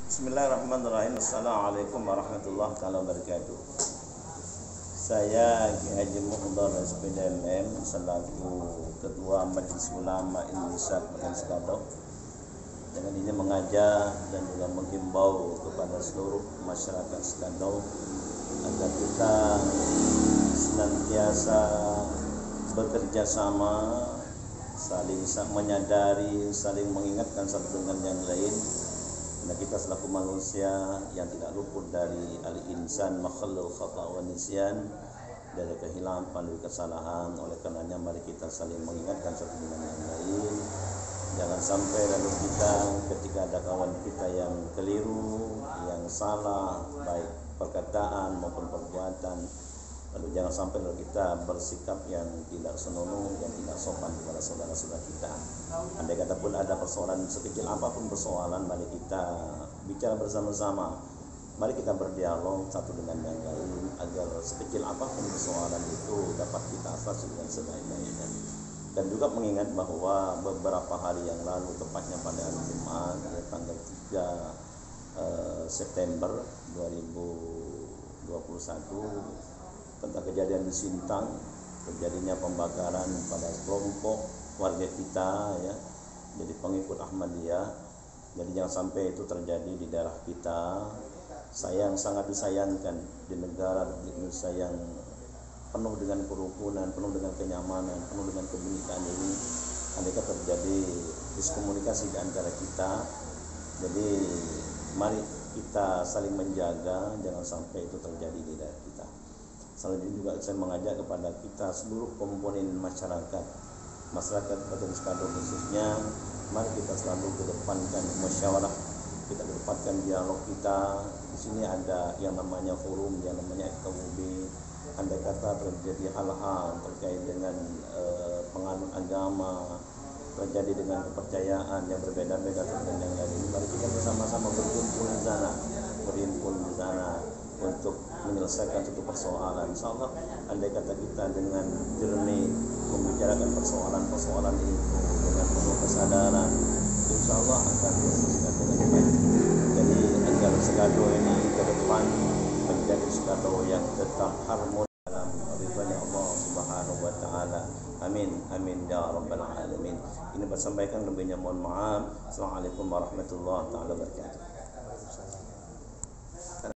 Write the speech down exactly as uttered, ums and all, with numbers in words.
Bismillahirrahmanirrahim. Assalamualaikum warahmatullahi wabarakatuh. Saya Ki Haji Muhdar S P D M M selaku Ketua Majelis Ulama Indonesia Kabupaten Sekado dengan ini mengajak dan juga menghimbau kepada seluruh masyarakat Sekado agar kita senantiasa bekerja sama, saling menyadari, saling mengingatkan satu dengan yang lain. Karena kita selaku manusia yang tidak luput dari al-insan makhluk khata' wa nisyan, dari kehilapan, dari kesalahan. Oleh karenanya mari kita saling mengingatkan satu dengan yang lain. Jangan sampai lalu kita ketika ada kawan kita yang keliru, yang salah, baik perkataan maupun perbuatan, lalu jangan sampai lalu kita bersikap yang tidak senonoh, yang tidak sopan kepada saudara-saudara kita. Andai kata pun ada persoalan sekecil apapun persoalan, mari kita bicara bersama-sama. Mari kita berdialog satu dengan yang lain agar sekecil apapun persoalan itu dapat kita atasi dengan sebaik-baiknya. Dan juga mengingat bahwa beberapa hari yang lalu, tepatnya pada hari Jumat, ya, tanggal tiga uh, September dua ribu dua puluh satu, tentang kejadian di Sintang, terjadinya pembakaran pada kelompok warga kita, ya, jadi pengikut Ahmadiyah. Jadi jangan sampai itu terjadi di daerah kita. Sayang, sangat disayangkan di negara Republik Indonesia yang penuh dengan kerukunan, penuh dengan kenyamanan, penuh dengan kebinekaan ini, andaikan terjadi diskomunikasi di antara kita. Jadi mari kita saling menjaga, jangan sampai itu terjadi di daerah kita. Selanjutnya juga saya mengajak kepada kita seluruh komponen masyarakat, masyarakat Kabupaten Sekado khususnya, mari kita selalu kedepankan musyawarah, kita kedepankan dialog kita. Di sini ada yang namanya forum, yang namanya F K U B. Andai kata terjadi hal-hal terkait dengan uh, penganut agama, terjadi dengan kepercayaan yang berbeda-beda dengan yang lain, mari kita bersama-sama berkumpul di sana, berhimpun di sana untuk menyelesaikan satu persoalan. Insyaallah andai kata kita dengan jernih membicarakan persoalan-persoalan itu dengan penuh kesadaran, insyaallah akan diselesaikan dengan baik. Jadi agar Sekado ini ke depan menjadi Sekado yang tetap harmonis dalam ridhonya Allah Subhanahu wa taala. Amin amin ya rabbal alamin. Ini bersampaikan lebihnya mohon maaf. Assalamualaikum warahmatullahi taala wabarakatuh.